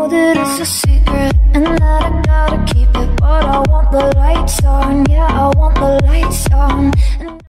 that it's a secret and that I gotta keep it